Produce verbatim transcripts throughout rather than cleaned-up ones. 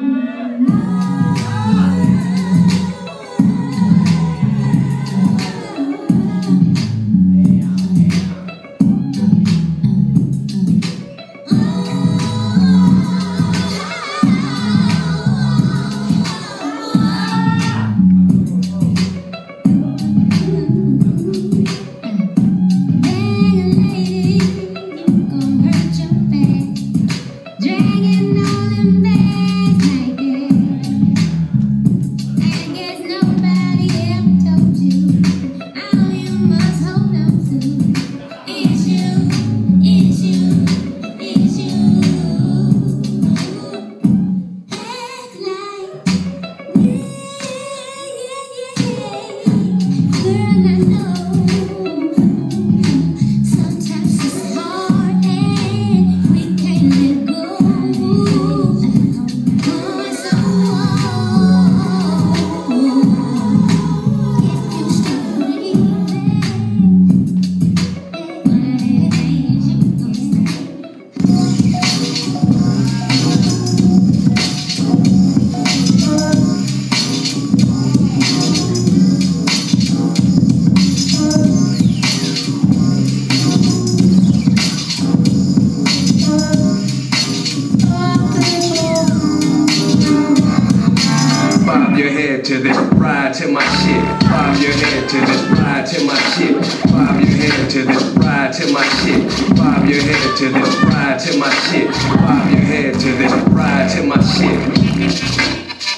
To this, ride to my shit. Bob your head to this, ride to my shit. Bob your head to this, ride to my shit. Bob your head to this, ride to my shit. Bob your head to this, ride to my shit.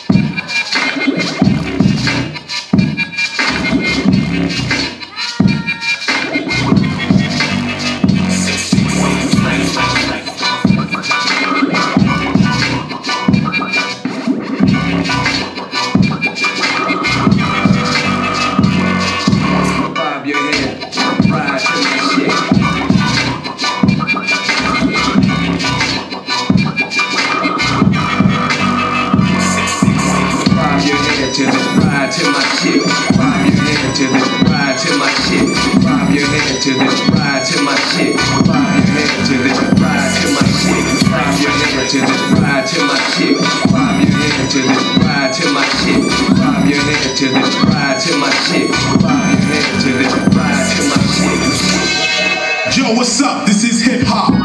To this, ride to my shit. Bob your head to this, ride to my shit. Bob your head to this, ride to my shit. Bob your head to this, ride to my shit. Bob your head to this, ride to my shit. Bob your head to this, ride to my shit. Bob your head to this, ride to my shit. Bob your head to this, ride to my shit. Yo, what's up? This is hip hop.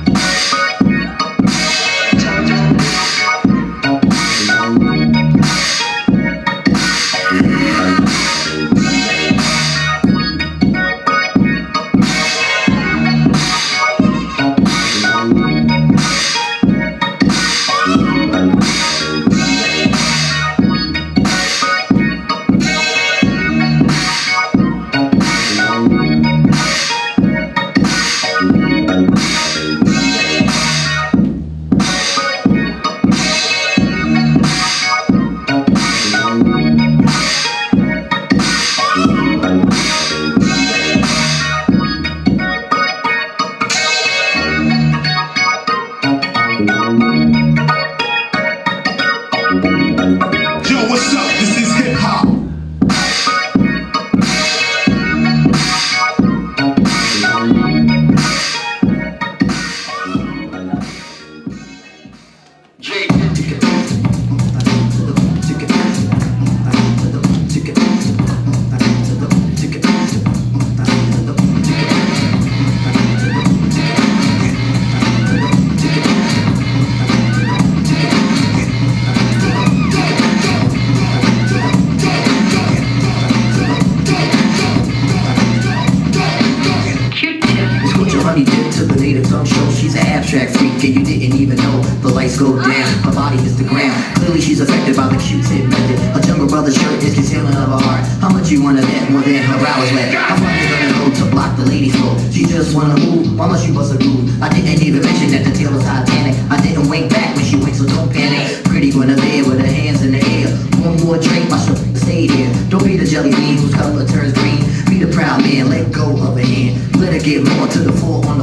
And you didn't even know the lights go down. Her body hits the ground. Clearly she's affected by the Q-tip method. Her jungle brother's shirt is concealing of her heart. How much you wanna bet more than her hours left? How far you gonna go to block the lady flow? She just wanna move. Why must you bust a groove? I didn't even mention that the tail was Titanic. I didn't wink back when she winked, so don't panic. Pretty Guinevere with her hands in the air. One more drink, my show stayed here. Don't be the jelly bean whose color turns green. Be the proud man, let go of her hand. Let her get more to the floor on the